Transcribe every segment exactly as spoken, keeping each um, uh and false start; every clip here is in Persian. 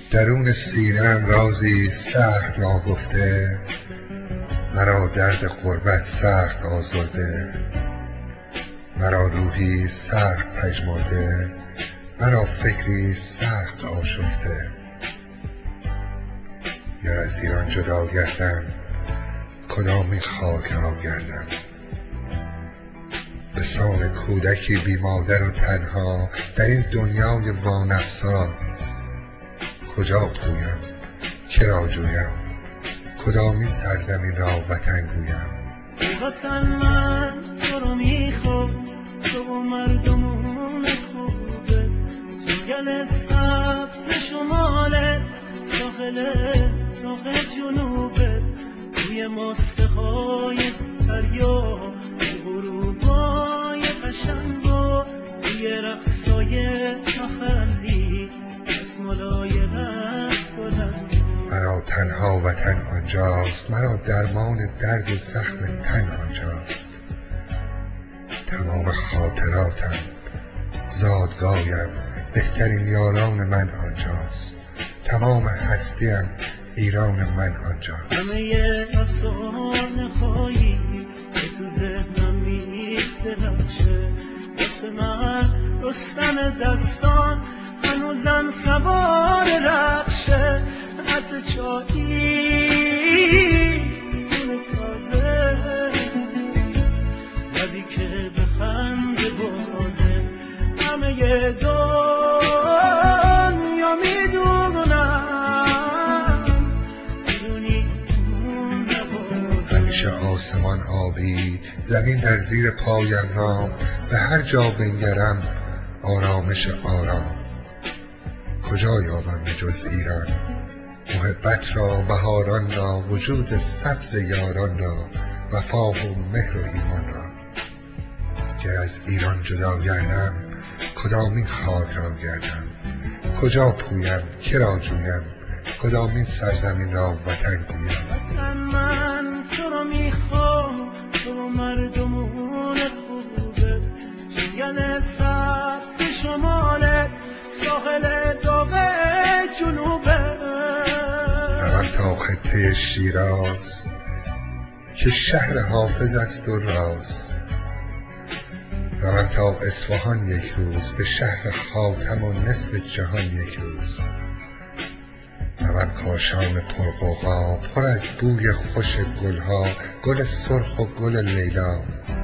درون سینه‌ام رازی سخت ناگفته، مرا درد غربت سخت آزرده. مرا روحی سخت پژمرده، مرا فکری سخت آشفته. گر از ایران جدا گردم کدامین خاک را گردم؟ به سان کودکی بی مادر و تنها در این دنیای وانفسا، کجا پویم که را جویم کدامین سرزمین را وطن گویم؟ وطن من تو رو میخوام، تو و مردمون خوبه، جنگل سبز شماله، ساحل راه جنوبه، روی مستهای دریا، غروبای قشنگ و روی رقصای محلی، اسمالای رفت بلند. مرا تنها وطن آنجاست، مرا درمان درد و زخم تن آنجاست. تمام خاطراتم، زادگاهم، بهترین یاران من آنجاست. تمام هستیم ایران من آنجاست. همه افسانه هایی که تو ذهنم می‌درخشه، واسه من رستم دستان هنوزم سوار رخشه. از چایی گل تازه، لبی که به خنده بازه، همه دنیا میدونم میدونی اون نبازه. همیشه آسمان آبی، زمین در زیر پایم رام، به هر جا بنگرم آرامش آرام. کجا یابم به جز ایران محبت را، بهاران را، وجود سبز یاران را، وفا و مهر و ایمان را؟ گر از ایران جدا گردم کدامین خاک را گردم؟ کجا پویم که را جویم کدامین سرزمین را وطن گویم؟ وطن من تو رو میخوام، تو و مردمون خوبه، جنگل سبز شماله، ساحل داغ جنوبه. روم تا خطه شیراز که شهر حافظ است و راز. روم تا اصفهان یک روز، به شهر خاتم و نصف جهان یک روز. روم کاشان پرغوغا، پر از بوی خوش گلها، گل سرخ و گل لیلا.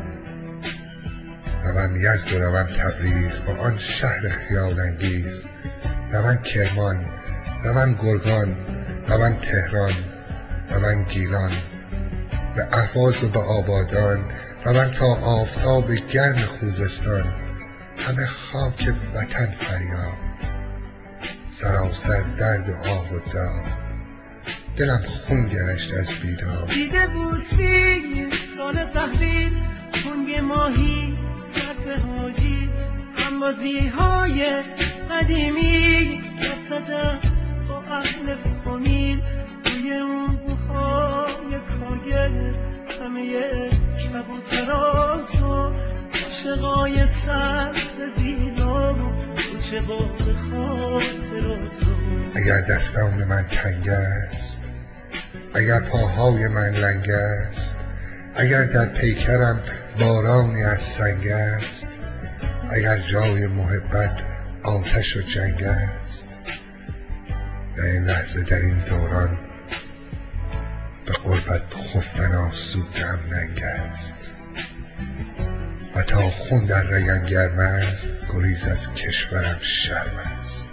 روم یزد و روم تبریز با آن شهر خیال انگیز. روم کرمان، روم گرگان، روم تهران، روم گیلان، به اهواز و به آبادان. روم تا آفتاب گرم خوزستان، همه خاک وطن فریاد، سراسر درد و آه و داغ، دلم خون گشت از بیداد. دیده بوسی سال تحویل، کنگ ماهی سرف حاجی، همبازی های قدیمی، وسط با اهل فامیل، روی اون بوهای کاگل، همه کبوترات و عاشقای سرد زیلا، کوچه باغ خاطرات. اگر دستان من تنگ است، اگر پاهای من لنگ است، اگر در پیکرم بارانی از سنگ است، اگر جای محبت آتش و جنگ است، در این لحظه در این دوران به غربت خفتن آسوده‌ام ننگ است. و تا خون در رگم گرم است، گریز از کشورم شرم است.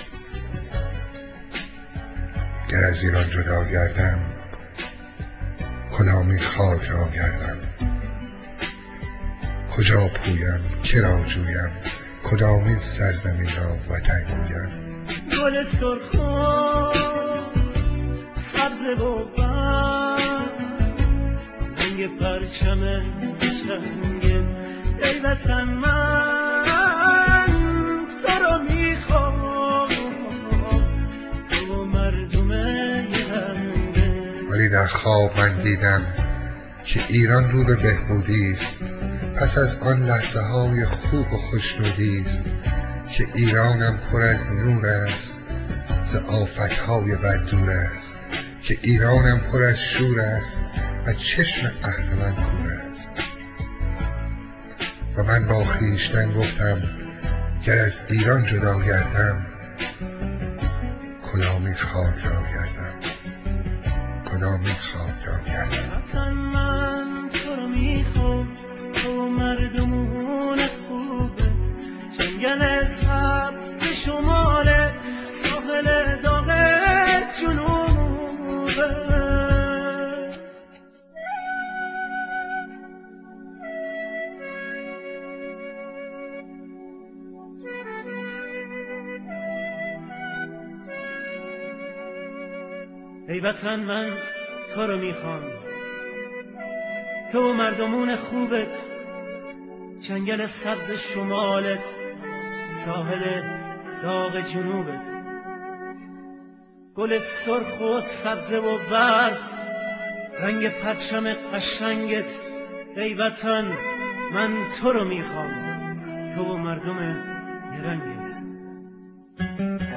گر از ایران جدا گردم کدامین خاک را گردم؟ کجا پویم که را جویم کدامین سرزمین را وطن گویم؟ گل سرخ و سبز و برگ، رنگ پرچم شنگه، ای وطن من تو رو میخوام، تو و مردم یرنده. ولی در خواب من دیدم که ایران رو به بهبودی است. پس از آن لحظه های خوب و خوشنودی است که ایرانم پر از نور است، ز آفتهای بد دور است، که ایرانم پر از شور است و چشم اهرمن کور است. و من با خویشتن گفتم گر از ایران جدا گردم، کدامین خاک را گردم، کدامین خاک را گردم. وطن من تو رو میخوام، تو مردمون خوبه، جنگل سبز شماله، ساحل داغ جنوبه. ای وطن من تو رو میخوام، تو مردمون خوبت، جنگل سبز شمالت، ساحل داغ جنوبت، گل سرخ و سبز و برف، رنگ پرچم قشنگت. ای وطن من تو رو میخوام، تو مردم یه رنگت.